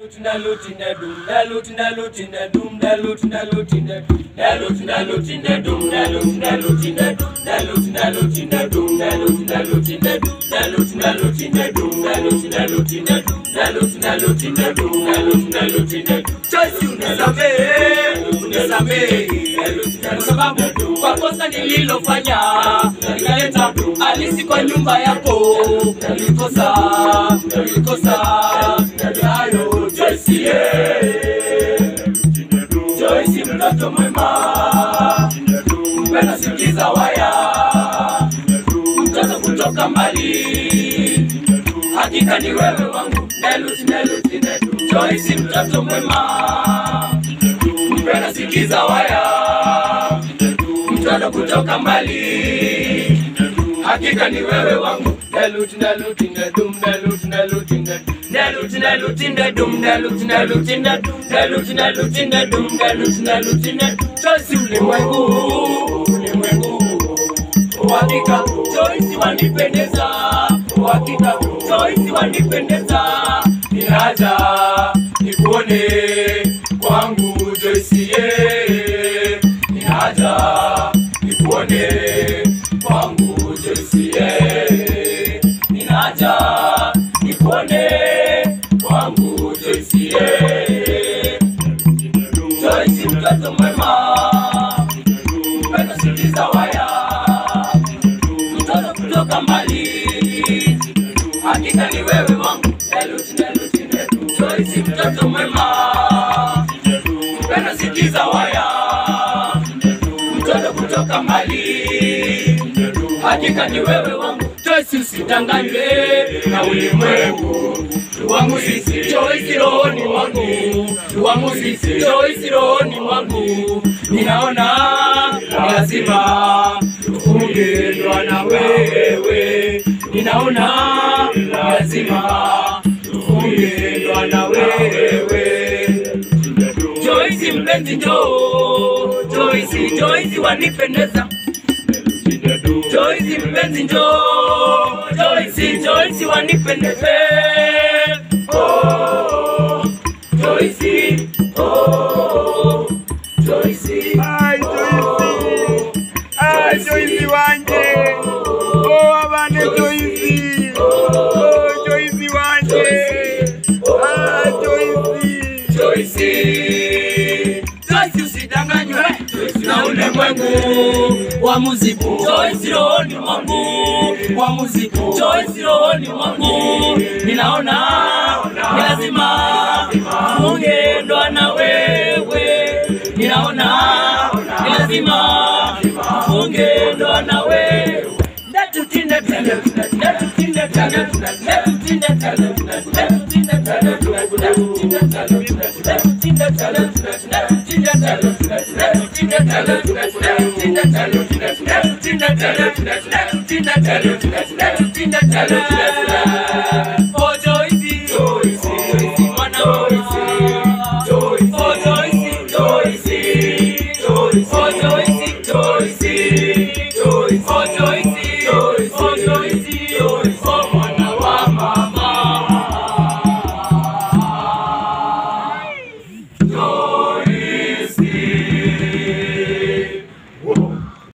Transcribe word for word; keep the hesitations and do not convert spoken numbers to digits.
Kwa sababu kwa kosa nililofanya nikaleta alisi kwa nyumba yako, nilikosa nilikosa hayo. Joyce, Joyce mtoto mwema, mpenda sikiza waya, mtoto kutoka mbali, hakika ni wewe wangu. Neluti neluti neluti, Joyce mtoto mwema, mpenda sikiza waya, mtoto kutoka mbali, hakika ni wewe wangu. Neluti neluti nedum, neluti neluti nedum, neluti neluti nedum, neluti neluti nedum, neluti neluti nedum, neluti neluti nedum. Joyce ulimwengu, ulimwengu, hakika Joyce wanipendeza, hakika Joyce wanipendeza. Ninaja nikuone kwangu Joyce, ye ninaja nikuone kwangu Joyce, ye ninaja nikuone kwangu Joyce, ye Joyce mtoto mwema, mpenda sikiza waya, mtoto kutoka mbali, hakika ni wewe wangu. Neluti neluti neluti, Joyce mtoto mwema, mpenda sikiza waya, mtoto kutoka mbali, hakika ni wewe wangu. Joyce usidanganywe na ulimwengu, wangu sisi Joyce rohoni mwangu, wangu sisi Joyce rohoni mwangu. Ninaona ni lazima tufunge ndoa na wewe, ninaona ni lazima tufunge ndoa na wewe. Joyce mpenzi njoo, Joyce Joyce wanipendeza, Joyce mpenzi njoo, Joyce Joyce wanipendeza. Oh Joyce, oh Joyce, ay Joyce, ay Joyce wanje, oh abane Joyce, oh Joyce wanje, ah Joyce, Joyce, Joyce usidanganywe na ulimwengu wa muziki. Joyce rohoni mwangu, wa muziki. Joyce rohoni mwangu, ninaona ni lazima tufunge ndoa na wewe, ninaona ni lazima tufunge ndoa na wewe. Netutinde tele, netutinde tele, netutinde tele, netutinde tele, netutinde tele, netutinde tele, netutinde tele, netutinde tele, netutinde tele, netutinde tele, netutinde tele, netutinde tele.